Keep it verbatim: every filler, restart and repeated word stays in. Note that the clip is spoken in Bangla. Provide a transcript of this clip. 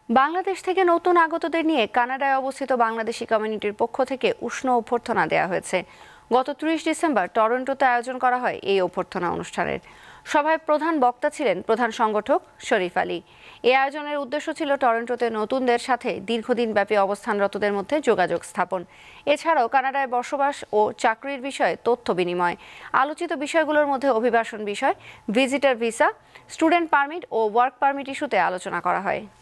বাংলাদেশ থেকে নতুন আগতদের নিয়ে কানাডায় অবস্থিত বাংলাদেশি কমিউনিটির পক্ষ থেকে উষ্ণ অভ্যর্থনা দেওয়া হয়েছে। গত ত্রিশ ডিসেম্বর টরন্টোতে আয়োজন করা হয় এই অভ্যর্থনা অনুষ্ঠানের। সভায় প্রধান বক্তা ছিলেন প্রধান সংগঠক শরীফ আলী। এই আয়োজনের উদ্দেশ্য ছিল টরন্টোতে নতুনদের সাথে দীর্ঘদিন ব্যাপী অবস্থানরতদের মধ্যে যোগাযোগ স্থাপন। এছাড়াও কানাডায় বসবাস ও চাকরির বিষয়ে তথ্য বিনিময়। আলোচিত বিষয়গুলোর মধ্যে অভিবাসন বিষয়, ভিজিটর ভিসা, স্টুডেন্ট পারমিট ও ওয়ার্ক পারমিট ইস্যুতে আলোচনা করা হয়।